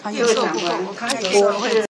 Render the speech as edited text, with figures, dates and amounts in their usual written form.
他有时候不够，我看有时候会。